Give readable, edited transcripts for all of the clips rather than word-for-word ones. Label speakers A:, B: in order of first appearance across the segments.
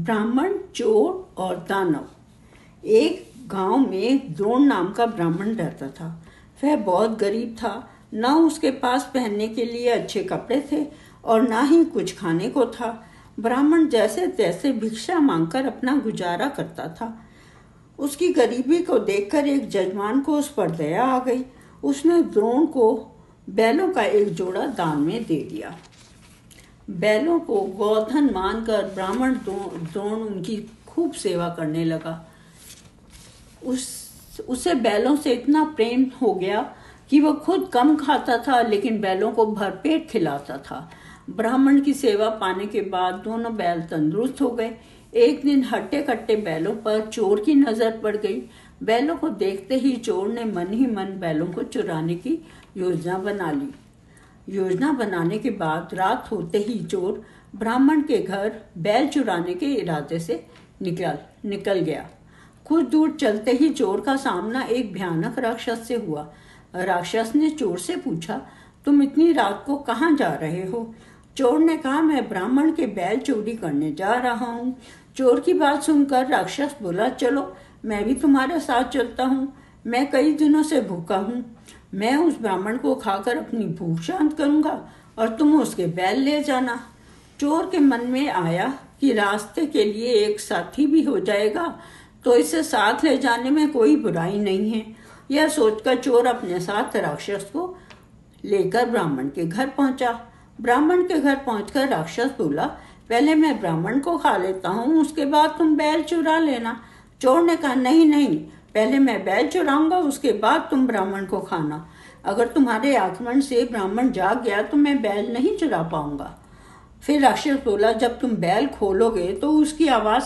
A: ब्राह्मण, चोर और दानव। एक गांव में द्रोण नाम का ब्राह्मण रहता था। वह बहुत गरीब था। न उसके पास पहनने के लिए अच्छे कपड़े थे और न ही कुछ खाने को था। ब्राह्मण जैसे तैसे भिक्षा मांगकर अपना गुजारा करता था। उसकी गरीबी को देखकर एक जजमान को उस पर दया आ गई। उसने द्रोण को बैलों का एक जोड़ा दान में दे दिया। बैलों को गोधन मानकर ब्राह्मण द्रोण उनकी खूब सेवा करने लगा। उसे बैलों से इतना प्रेम हो गया कि वह खुद कम खाता था, लेकिन बैलों को भरपेट खिलाता था। ब्राह्मण की सेवा पाने के बाद दोनों बैल तंदुरुस्त हो गए। एक दिन हट्टे कट्टे बैलों पर चोर की नजर पड़ गई। बैलों को देखते ही चोर ने मन ही मन बैलों को चुराने की योजना बना ली। योजना बनाने के बाद रात होते ही चोर ब्राह्मण के घर बैल चुराने के इरादे से निकल गया। कुछ दूर चलते ही चोर का सामना एक भयानक राक्षस से हुआ। राक्षस ने चोर से पूछा, तुम इतनी रात को कहाँ जा रहे हो? चोर ने कहा, मैं ब्राह्मण के बैल चोरी करने जा रहा हूँ। चोर की बात सुनकर राक्षस बोला, चलो मैं भी तुम्हारे साथ चलता हूँ। मैं कई दिनों से भूखा हूँ। मैं उस ब्राह्मण को खाकर अपनी भूख शांत करूँगा और तुम उसके बैल ले जाना। चोर के मन में आया कि रास्ते के लिए एक साथी भी हो जाएगा तो इसे साथ ले जाने में कोई बुराई नहीं है। यह सोचकर चोर अपने साथ राक्षस को लेकर ब्राह्मण के घर पहुंचा। ब्राह्मण के घर पहुंचकर राक्षस बोला, पहले मैं ब्राह्मण को खा लेता हूँ, उसके बाद तुम बैल चुरा लेना। चोर ने कहा, नहीं नहीं, पहले मैं बैल चुराऊंगा, उसके बाद तुम ब्राह्मण को खाना। अगर तुम्हारे आक्रमण से ब्राह्मण जाग गया तो मैं बैल नहीं चुरा पाऊंगा। फिर राक्षस बोला, जब तुम बैल खोलोगे तो उसकी आवाज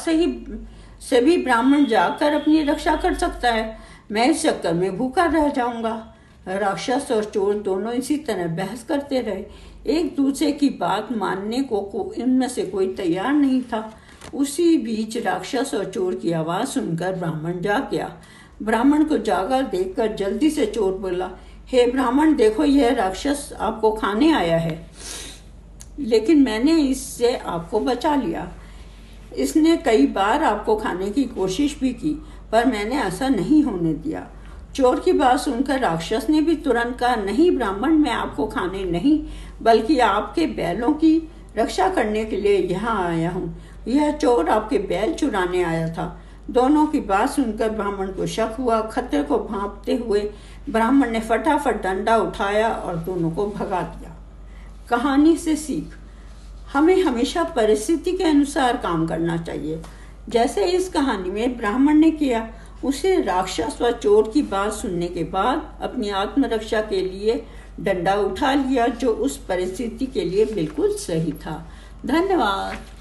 A: से भी ब्राह्मण जागकर अपनी रक्षा कर सकता है। मैं इस चक्कर में भूखा रह जाऊंगा। राक्षस और चोर दोनों इसी तरह बहस करते रहे। एक दूसरे की बात मानने को इनमें से कोई तैयार नहीं था। उसी बीच राक्षस और चोर की आवाज सुनकर ब्राह्मण जाग गया। ब्राह्मण को जागा देखकर जल्दी से चोर बोला, हे ब्राह्मण, देखो यह राक्षस आपको खाने आया है, लेकिन मैंने इससे आपको बचा लिया। इसने कई बार आपको खाने की कोशिश भी की, पर मैंने ऐसा नहीं होने दिया। चोर की बात सुनकर राक्षस ने भी तुरंत कहा, नहीं ब्राह्मण, मैं आपको खाने नहीं बल्कि आपके बैलों की रक्षा करने के लिए यहाँ आया हूँ। यह चोर आपके बैल चुराने आया था। दोनों की बात सुनकर ब्राह्मण को शक हुआ। खतरे को भांपते हुए ब्राह्मण ने फटाफट डंडा उठाया और दोनों को भगा दिया। कहानी से सीख, हमें हमेशा परिस्थिति के अनुसार काम करना चाहिए। जैसे इस कहानी में ब्राह्मण ने किया। उसे राक्षस व चोर की बात सुनने के बाद अपनी आत्मरक्षा के लिए डंडा उठा लिया, जो उस परिस्थिति के लिए बिल्कुल सही था। धन्यवाद।